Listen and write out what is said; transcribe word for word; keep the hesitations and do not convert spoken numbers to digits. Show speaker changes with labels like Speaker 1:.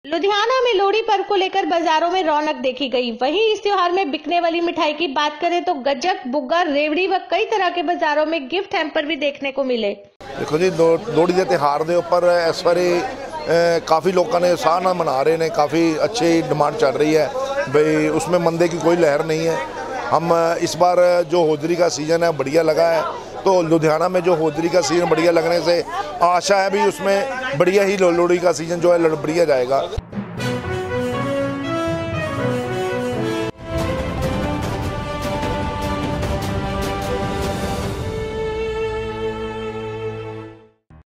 Speaker 1: लुधियाना में लोहड़ी पर्व को लेकर बाजारों में रौनक देखी गई। वहीं इस त्योहार में बिकने वाली मिठाई की बात करें तो गज्जक, बुग्गा, रेवड़ी व कई तरह के बाजारों में गिफ्ट हैम्पर भी देखने को मिले।
Speaker 2: देखो जी, लोहड़ी के त्योहार के उपर इस बारी काफ़ी लोगों ने उत्साह नाल मना रहे हैं। काफ़ी अच्छी डिमांड चल रही है भाई, उसमें मंदे की कोई लहर नहीं है। हम इस बार जो होजरी का सीज़न है बढ़िया लगा है, तो लुधियाना में जो होजरी का सीज़न बढ़िया लगने से आशा है भी उसमें बढ़िया ही लोहड़ी का सीज़न जो है बढ़िया जाएगा।